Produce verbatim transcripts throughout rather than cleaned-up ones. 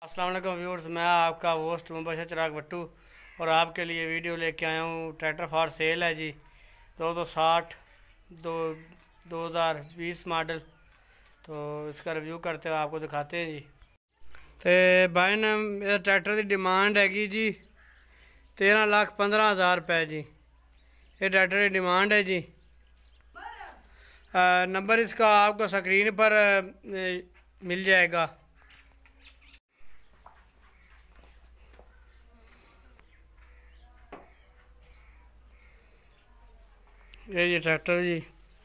अस्सलाम वालेकुम व्यूअर्स, मैं आपका होस्ट मुबशर चिराग भट्टू और आपके लिए वीडियो लेके आया हूँ। ट्रैक्टर फॉर सेल है जी, दो दो साठ दो दो हज़ार बीस मॉडल। तो इसका रिव्यू करते हुए आपको दिखाते हैं जी। तो भाई ने इस ट्रैक्टर की डिमांड हैगी जी तेरह लाख पंद्रह हज़ार रुपये जी। ये ट्रैक्टर की डिमांड है जी। आ, नंबर इसका आपको स्क्रीन पर आ, मिल जाएगा। ये जी ट्रैक्टर जी,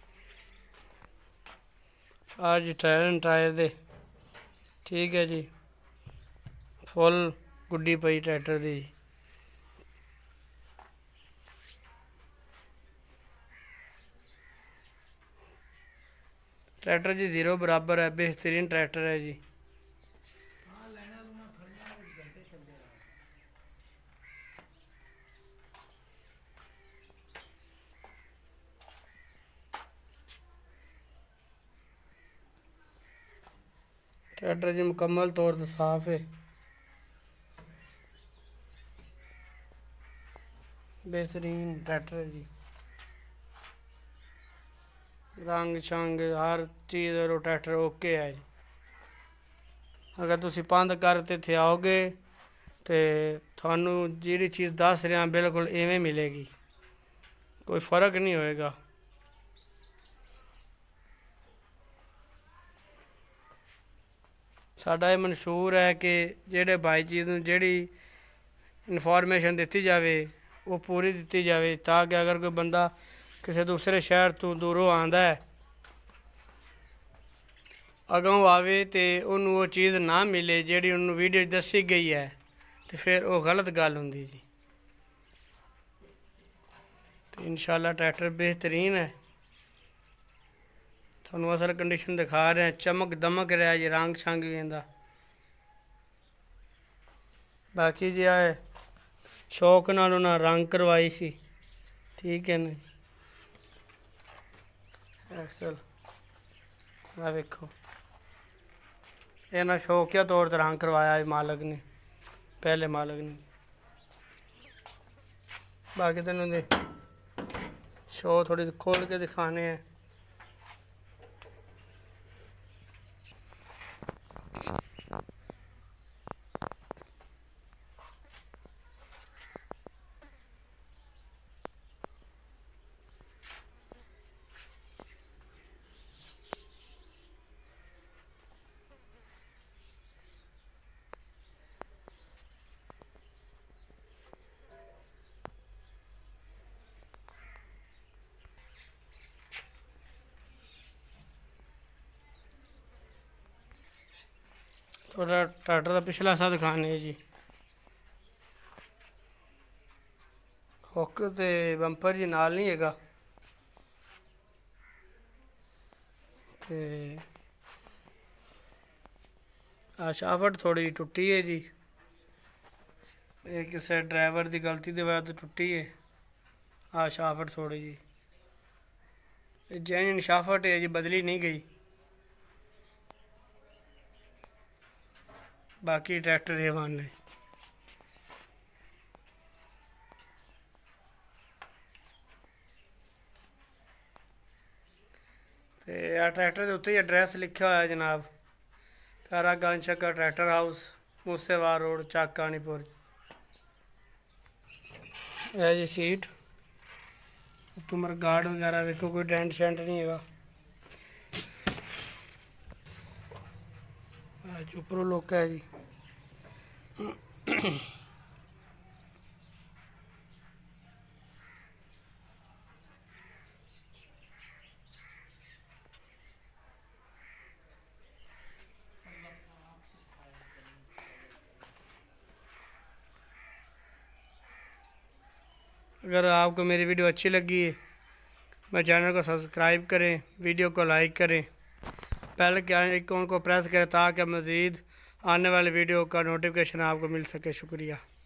आज जी टायर एंड टायर दे ठीक है जी। फुल गुड्डी पई ट्रैक्टर दी। ट्रैक्टर जी जीरो बराबर है, बेहतरीन ट्रैक्टर है जी। ट्रैक्टर जी मुकम्मल तौर पर साफ है, बेहतरीन ट्रैक्टर है जी। रंग शंग हर चीज़ और ट्रैक्टर ओके है जी। अगर तुसी पंध करते थे आओगे तो थानू जी चीज़ दस रहा बिल्कुल इवें मिलेगी, कोई फ़र्क नहीं होएगा। साडा ये मंशूर है कि जेड़े भाई चीज़ नूं जेड़ी इनफॉर्मेशन दी जाए वो पूरी दी जाए, ताकि अगर कोई बंदा किसी दूसरे शहर तो दूरों आंदा है अगों आवे तो उन्होंने वो चीज़ ना मिले जेड़ी उन्होंने वीडियो दसी गई है, तो फिर वो गलत गल होंदी जी। तो इंशाल्लाह ट्रैक्टर बेहतरीन है। थोनों असल कंडीशन दिखा रहे हैं, चमक दमक रहा है जी, रंग छंग भी इंदा। बाकी जी आए शौक नाल उन्हें रंग करवाई सी, ठीक है ना। एक्सल आ वेखो, इन्हें शौकिया तौर पर रंग करवाया मालक ने, पहले मालक ने। बाकी तेन दे शो थोड़ी खोल के दिखाने हैं। थोड़ा ट्रैक्टर का पिछला हिस्सा दिखाने जी। हुक ते बंपर जी नाल नहीं हैगा, ते आ शाफट थोड़ी जी टुटी है जी। ये किसी ड्राइवर की गलती की वजह तो टुटी है। आ शाफट थोड़ी जी जैन शाफट है जी, बदली नहीं गई। बाकी ट्रैक्टर ये वन है। तो ट्रैक्टर के उत्ते एड्रैस लिखा हुआ है जनाब, Tara Ganj Shakkar tractor house, Moosewal road, Chak Anipur. है जी सीट उमर गार्ड वगैरह वेखो, कोई डेंट शेंट नहीं है। उपरों लोक है जी। अगर आपको मेरी वीडियो अच्छी लगी है, मेरे चैनल को सब्सक्राइब करें, वीडियो को लाइक करें, बेल के आइकन को प्रेस करें ताकि मज़ीद आने वाले वीडियो का नोटिफिकेशन आपको मिल सके। शुक्रिया।